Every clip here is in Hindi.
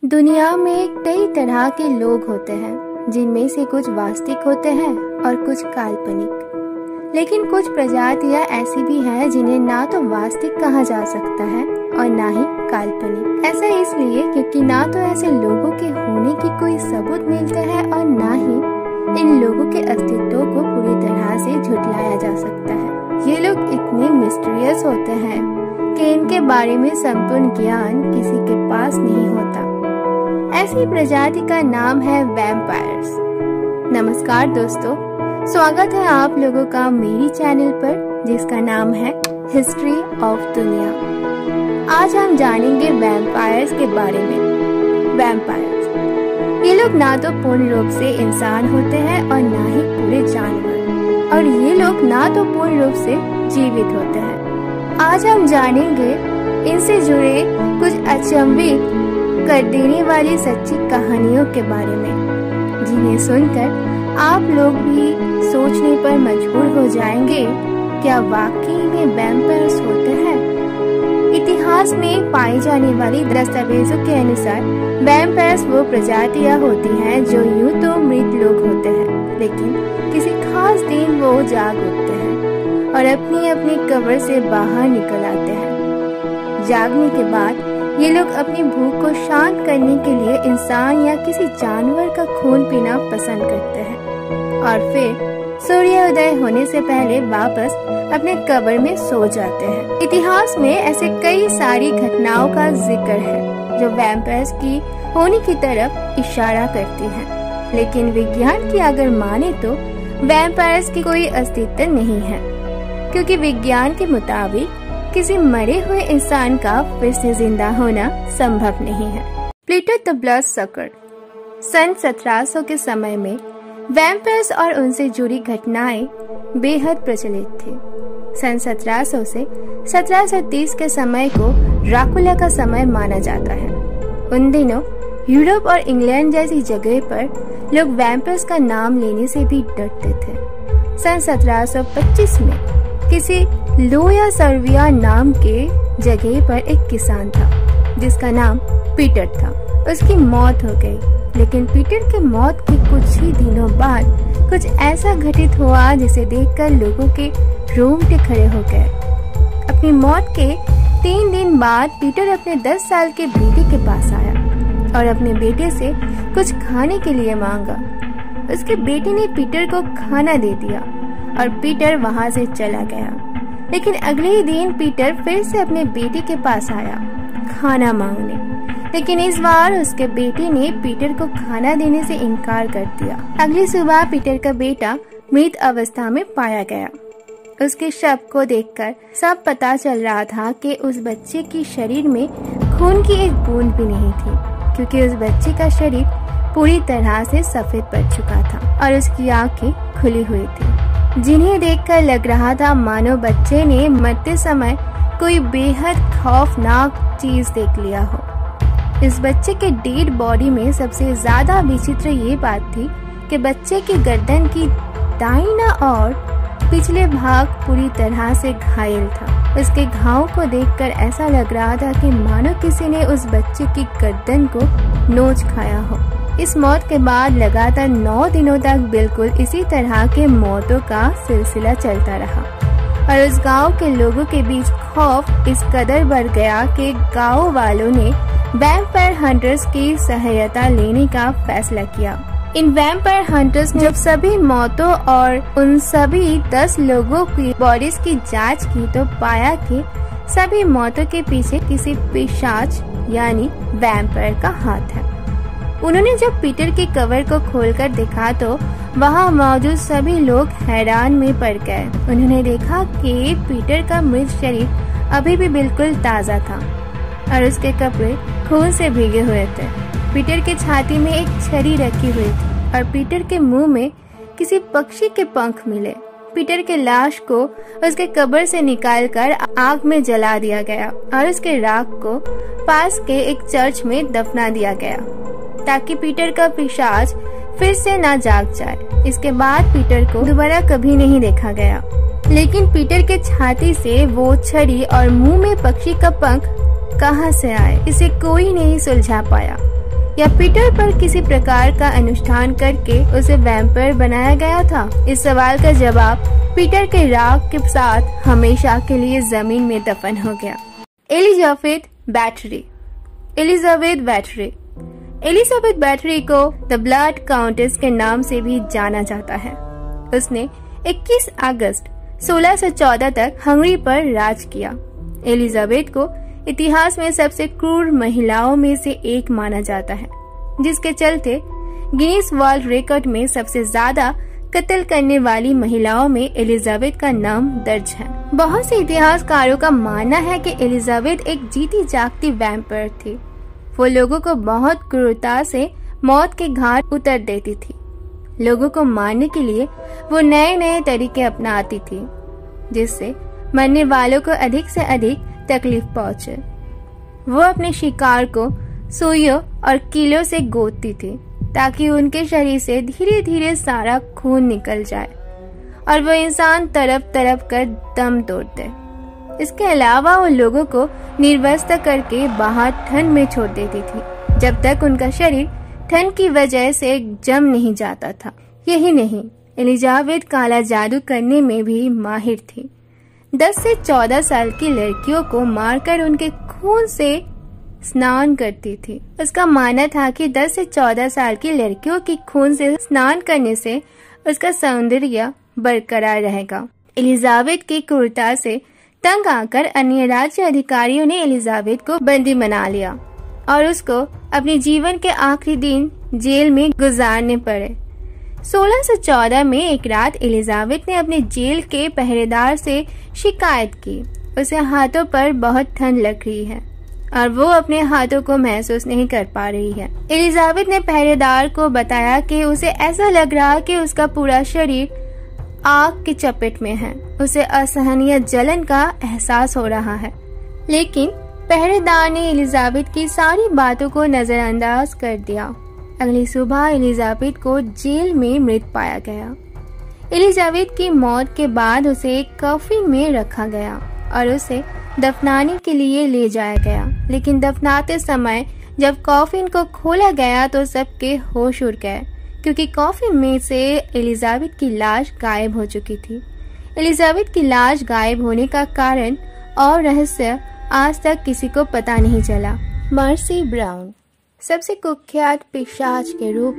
दुनिया में कई तरह के लोग होते हैं, जिनमें से कुछ वास्तविक होते हैं और कुछ काल्पनिक। लेकिन कुछ प्रजातियां ऐसी भी हैं जिन्हें ना तो वास्तविक कहा जा सकता है और ना ही काल्पनिक। ऐसा इसलिए क्योंकि ना तो ऐसे लोगों के होने की कोई सबूत मिलते हैं और ना ही इन लोगों के अस्तित्व को पूरी तरह से झुठलाया जा सकता है। ये लोग इतने मिस्टीरियस होते हैं कि इनके बारे में संपूर्ण ज्ञान किसी के पास नहीं होता। ऐसी प्रजाति का नाम है वैम्पायर्स। नमस्कार दोस्तों, स्वागत है आप लोगों का मेरी चैनल पर जिसका नाम है हिस्ट्री ऑफ दुनिया। आज हम जानेंगे वैम्पायर्स के बारे में। वैम्पायर्स ये लोग ना तो पूर्ण रूप से इंसान होते हैं और ना ही पूरे जानवर, और ये लोग ना तो पूर्ण रूप से जीवित होते हैं। आज हम जानेंगे इनसे जुड़े कुछ अचंभित कर देने वाली सच्ची कहानियों के बारे में, जिन्हें सुनकर आप लोग भी सोचने पर मजबूर हो जाएंगे, क्या वाकई में वैम्पायर्स होते हैं? इतिहास में पाई जाने वाली दस्तावेजों के अनुसार वैम्पायर्स वो प्रजातियां होती हैं जो यूं तो मृत लोग होते हैं, लेकिन किसी खास दिन वो जाग उठते हैं और अपनी अपनी कब्र से बाहर निकल आते हैं। जागने के बाद ये लोग अपनी भूख को शांत करने के लिए इंसान या किसी जानवर का खून पीना पसंद करते हैं और फिर सूर्योदय होने से पहले वापस अपने कब्र में सो जाते हैं। इतिहास में ऐसे कई सारी घटनाओं का जिक्र है जो वैम्पायर्स की होने की तरफ इशारा करती हैं, लेकिन विज्ञान की अगर माने तो वैम्पायर्स की कोई अस्तित्व नहीं है, क्योंकि विज्ञान के मुताबिक किसी मरे हुए इंसान का फिर से जिंदा होना संभव नहीं है। प्लेटो द ब्लड सकर सन 1700 के समय में वैम्पायर्स और उनसे जुड़ी घटनाएं बेहद प्रचलित थी। सन 1700 से 1730 के समय को ड्रैकुला का समय माना जाता है। उन दिनों यूरोप और इंग्लैंड जैसी जगह पर लोग वैम्पायर्स का नाम लेने से भी डरते थे। सन 1725 में किसी लोया सर्विया नाम के जगह पर एक किसान था जिसका नाम पीटर था। उसकी मौत हो गई, लेकिन पीटर के मौत के कुछ ही दिनों बाद कुछ ऐसा घटित हुआ जिसे देखकर लोगों के रोंगटे खड़े हो गए। अपनी मौत के 3 दिन बाद पीटर अपने 10 साल के बेटे के पास आया और अपने बेटे से कुछ खाने के लिए मांगा। उसके बेटे ने पीटर को खाना दे दिया और पीटर वहां से चला गया। लेकिन अगले ही दिन पीटर फिर से अपने बेटे के पास आया खाना मांगने, लेकिन इस बार उसके बेटे ने पीटर को खाना देने से इनकार कर दिया। अगली सुबह पीटर का बेटा मृत अवस्था में पाया गया। उसके शव को देखकर सब पता चल रहा था कि उस बच्चे की शरीर में खून की एक बूंद भी नहीं थी, क्योंकि उस बच्चे का शरीर पूरी तरह से सफेद पड़ चुका था और उसकी आंखें खुली हुई थी, जिन्हें देखकर लग रहा था मानो बच्चे ने मरते समय कोई बेहद खौफनाक चीज देख लिया हो। इस बच्चे के डेड बॉडी में सबसे ज्यादा विचित्र ये बात थी कि बच्चे की गर्दन की दाहिना और पिछले भाग पूरी तरह से घायल था। उसके घाव को देखकर ऐसा लग रहा था कि मानो किसी ने उस बच्चे की गर्दन को नोच खाया हो। इस मौत के बाद लगातार 9 दिनों तक बिल्कुल इसी तरह के मौतों का सिलसिला चलता रहा और उस गांव के लोगों के बीच खौफ इस कदर बढ़ गया कि गांव वालों ने वैम्पायर हंटर्स की सहायता लेने का फैसला किया। इन वैम्पायर हंटर्स ने जब सभी मौतों और उन सभी 10 लोगों की बॉडीज की जांच की तो पाया कि सभी मौतों के पीछे किसी पिशाच यानी वैम्पायर का हाथ है। उन्होंने जब पीटर की कवर को खोलकर देखा तो वहां मौजूद सभी लोग हैरान में पड़ गए। उन्होंने देखा कि पीटर का मृत शरीर अभी भी बिल्कुल ताजा था और उसके कपड़े खून से भीगे हुए थे। पीटर के छाती में एक छड़ी रखी हुई थी और पीटर के मुंह में किसी पक्षी के पंख मिले। पीटर के लाश को उसके कब्र से निकालकर आग में जला दिया गया और उसके राख को पास के एक चर्च में दफना दिया गया ताकि पीटर का पिशाच फिर से ना जाग जाए। इसके बाद पीटर को दोबारा कभी नहीं देखा गया, लेकिन पीटर के छाती से वो छड़ी और मुंह में पक्षी का पंख कहां से आए, इसे कोई नहीं सुलझा पाया। या पीटर पर किसी प्रकार का अनुष्ठान करके उसे वैम्पायर बनाया गया था? इस सवाल का जवाब पीटर के राख के साथ हमेशा के लिए जमीन में दफन हो गया। Elizabeth Bathory. एलिजाबेथ बैटरी को द ब्लड काउंटेस के नाम से भी जाना जाता है। उसने 21 अगस्त 1614 तक हंगरी पर राज किया। एलिजाबेथ को इतिहास में सबसे क्रूर महिलाओं में से एक माना जाता है, जिसके चलते गिनीज वर्ल्ड रिकॉर्ड में सबसे ज्यादा कत्ल करने वाली महिलाओं में एलिजाबेथ का नाम दर्ज है। बहुत से इतिहासकारों का मानना है कि एलिजाबेथ एक जीती जागती वैम्पायर थी। वो लोगों को बहुत क्रूरता से मौत के घाट उतर देती थी। लोगों को मारने के लिए वो नए नए तरीके अपनाती थी, जिससे मरने वालों को अधिक से अधिक तकलीफ पहुंचे। वो अपने शिकार को सुइयों और कीलों से गोदती थी ताकि उनके शरीर से धीरे धीरे सारा खून निकल जाए और वो इंसान तड़प तड़प कर दम तोड़ दे। इसके अलावा वो लोगों को निर्वस्त्र करके बाहर ठंड में छोड़ देती थी जब तक उनका शरीर ठंड की वजह से जम नहीं जाता था। यही नहीं, एलिजाबेथ काला जादू करने में भी माहिर थी। 10 से 14 साल की लड़कियों को मारकर उनके खून से स्नान करती थी। उसका मानना था कि 10 से 14 साल की लड़कियों की खून से स्नान करने से उसका सौंदर्य बरकरार रहेगा। एलिजाबेथ की क्रूरता से तंग आकर अन्य राज्य अधिकारियों ने एलिजाबेथ को बंदी बना लिया और उसको अपने जीवन के आखिरी दिन जेल में गुजारने पड़े। 1614 में एक रात एलिजाबेथ ने अपने जेल के पहरेदार से शिकायत की। उसे हाथों पर बहुत ठंड लग रही है और वो अपने हाथों को महसूस नहीं कर पा रही है। एलिजाबेथ ने पहरेदार को बताया कि उसे ऐसा लग रहा कि उसका पूरा शरीर आग की चपेट में है। उसे असहनीय जलन का एहसास हो रहा है, लेकिन पहरेदार ने एलिजाबेथ की सारी बातों को नजरअंदाज कर दिया। अगली सुबह एलिजाबेथ को जेल में मृत पाया गया। एलिजाबेथ की मौत के बाद उसे एक कॉफिन में रखा गया और उसे दफनाने के लिए ले जाया गया, लेकिन दफनाते समय जब कॉफिन को खोला गया तो सबके होश उड़ गए, क्योंकि कॉफिन में से एलिजाबेथ की लाश गायब हो चुकी थी। एलिजाबेथ की लाश गायब होने का कारण और रहस्य आज तक किसी को पता नहीं चला। मर्सी ब्राउन सबसे कुख्यात पिशाच के रूप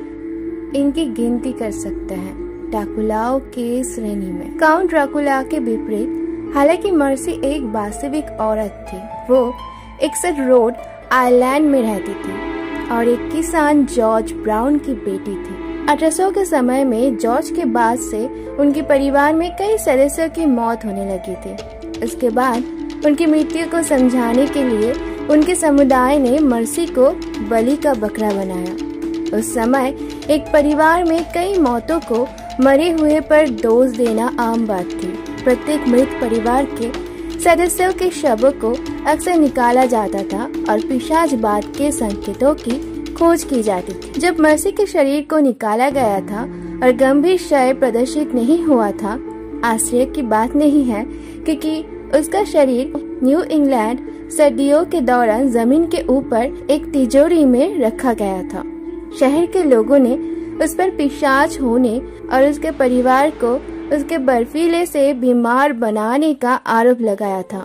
में इनकी गिनती कर सकते हैं ड्रैकुलाओं की श्रेणी में। काउंट ड्रैकुला के विपरीत, हालांकि मर्सी एक वास्तविक औरत थी। वो एक्सेट रोड आयरलैंड में रहती थी और एक किसान जॉर्ज ब्राउन की बेटी थी। 1800 के समय में जॉर्ज के बाद से उनके परिवार में कई सदस्यों की मौत होने लगी थी। उसके बाद उनकी मृत्यु को समझाने के लिए उनके समुदाय ने मर्सी को बलि का बकरा बनाया। उस समय एक परिवार में कई मौतों को मरे हुए पर दोष देना आम बात थी। प्रत्येक मृत परिवार के सदस्यों के शवों को अक्सर निकाला जाता था और पिशाचवाद के संकेतों की खोज की जाती थी। जब मर्सी के शरीर को निकाला गया था और गंभीर क्षय प्रदर्शित नहीं हुआ था, आश्चर्य की बात नहीं है क्योंकि उसका शरीर न्यू इंग्लैंड सर्दियों के दौरान जमीन के ऊपर एक तिजोरी में रखा गया था। शहर के लोगों ने उस पर पिशाच होने और उसके परिवार को उसके बर्फीले से बीमार बनाने का आरोप लगाया था।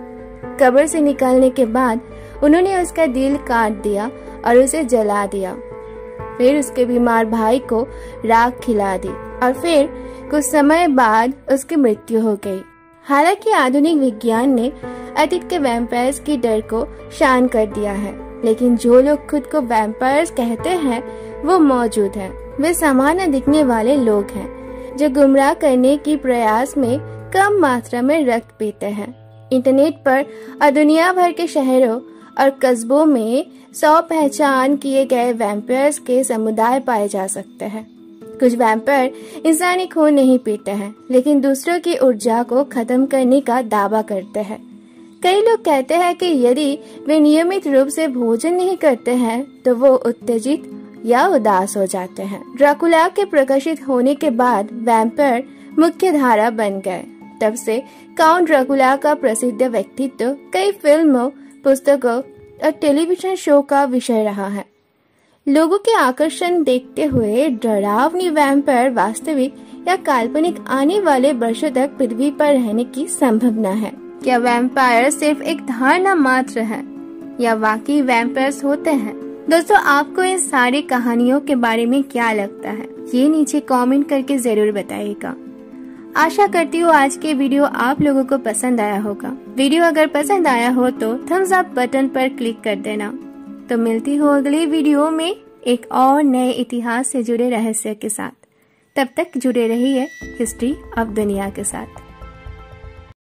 कब्र से निकलने के बाद उन्होंने उसका दिल काट दिया और उसे जला दिया। फिर उसके बीमार भाई को राख खिला दी और फिर कुछ समय बाद उसकी मृत्यु हो गई। हालांकि आधुनिक विज्ञान ने अतीत के वैम्पायर्स की डर को शांत कर दिया है, लेकिन जो लोग खुद को वैम्पायर्स कहते हैं वो मौजूद हैं। वे सामान्य दिखने वाले लोग हैं जो गुमराह करने की प्रयास में कम मात्रा में रक्त पीते हैं। इंटरनेट पर और दुनिया भर के शहरों और कस्बों में 100 पहचान किए गए वैम्पायर्स के समुदाय पाए जा सकते हैं। कुछ वैम्पायर इंसानी खून नहीं पीते हैं, लेकिन दूसरों की ऊर्जा को खत्म करने का दावा करते हैं। कई लोग कहते हैं कि यदि वे नियमित रूप से भोजन नहीं करते हैं तो वो उत्तेजित या उदास हो जाते हैं। ड्रैकुला के प्रकाशित होने के बाद वैम्पायर मुख्य धारा बन गए। तब से काउंट ड्रैकुला का प्रसिद्ध व्यक्तित्व कई फिल्मों, पुस्तकों और टेलीविजन शो का विषय रहा है। लोगों के आकर्षण देखते हुए डरावनी वैम्पायर वास्तविक या काल्पनिक आने वाले वर्षों तक पृथ्वी पर रहने की संभावना है। क्या वैम्पायर सिर्फ एक धारणा मात्र है या वाकई वैम्पायर्स होते हैं? दोस्तों, आपको इन सारी कहानियों के बारे में क्या लगता है, ये नीचे कमेंट करके जरूर बताइएगा। आशा करती हूँ आज के वीडियो आप लोगों को पसंद आया होगा। वीडियो अगर पसंद आया हो तो थम्स अप बटन पर क्लिक कर देना। तो मिलती हूँ अगले वीडियो में एक और नए इतिहास से जुड़े रहस्य के साथ। तब तक जुड़े रहिए हिस्ट्री ऑफ दुनिया के साथ।